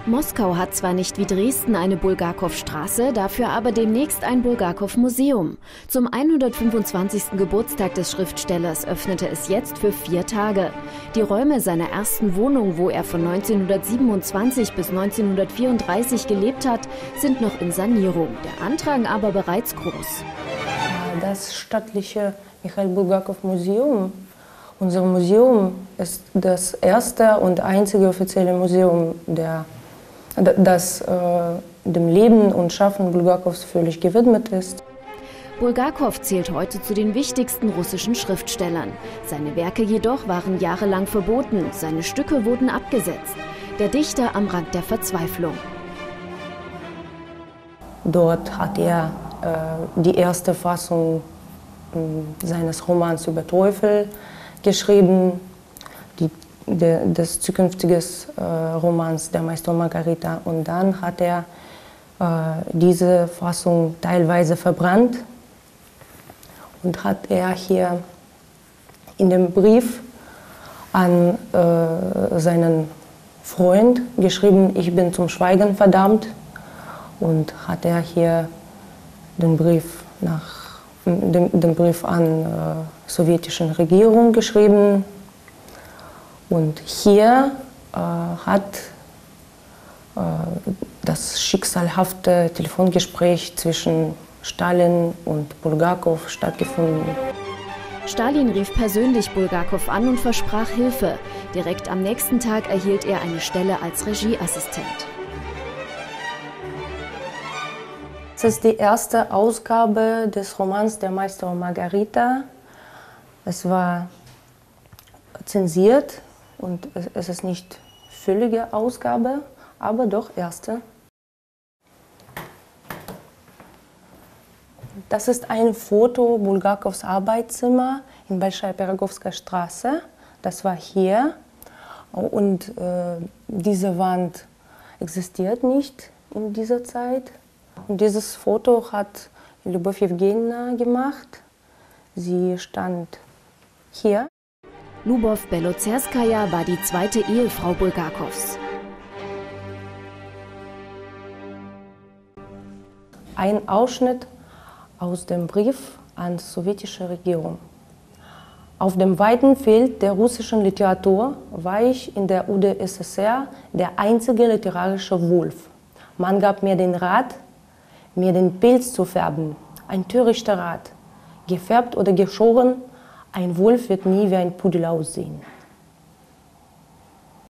Moskau hat zwar nicht wie Dresden eine Bulgakow-Straße, dafür aber demnächst ein Bulgakow-Museum. Zum 125. Geburtstag des Schriftstellers öffnete es jetzt für 4 Tage. Die Räume seiner ersten Wohnung, wo er von 1927 bis 1934 gelebt hat, sind noch in Sanierung, der Andrang aber bereits groß. Das staatliche Michail Bulgakow-Museum, unser Museum, ist das erste und einzige offizielle Museum, das dem Leben und Schaffen Bulgakows völlig gewidmet ist. Bulgakow zählt heute zu den wichtigsten russischen Schriftstellern. Seine Werke jedoch waren jahrelang verboten, seine Stücke wurden abgesetzt. Der Dichter am Rand der Verzweiflung. Dort hat er die erste Fassung seines Romans über Teufel geschrieben, des zukünftigen Romans Der Meister und Margarita. Und dann hat er diese Fassung teilweise verbrannt und hat er hier in dem Brief an seinen Freund geschrieben: Ich bin zum Schweigen verdammt. Und hat er hier den Brief an sowjetischen Regierung geschrieben. Und hier hat das schicksalhafte Telefongespräch zwischen Stalin und Bulgakow stattgefunden. Stalin rief persönlich Bulgakow an und versprach Hilfe. Direkt am nächsten Tag erhielt er eine Stelle als Regieassistent. Das ist die erste Ausgabe des Romans Der Meister und Margarita. Es war zensiert und es ist nicht völlige Ausgabe, aber doch erste. Das ist ein Foto Bulgakows Arbeitszimmer in Bolschaja Pirogowskaja Straße. Das war hier. Und diese Wand existiert nicht in dieser Zeit. Und dieses Foto hat Lyubov Jewgenjewna gemacht. Sie stand hier. Lyubov Belozerskaja war die zweite Ehefrau Bulgakows. Ein Ausschnitt aus dem Brief an die sowjetische Regierung. Auf dem weiten Feld der russischen Literatur war ich in der UdSSR der einzige literarische Wolf. Man gab mir den Rat, mir den Pelz zu färben. Ein törichter Rat. Gefärbt oder geschoren, ein Wolf wird nie wie ein Pudel aussehen.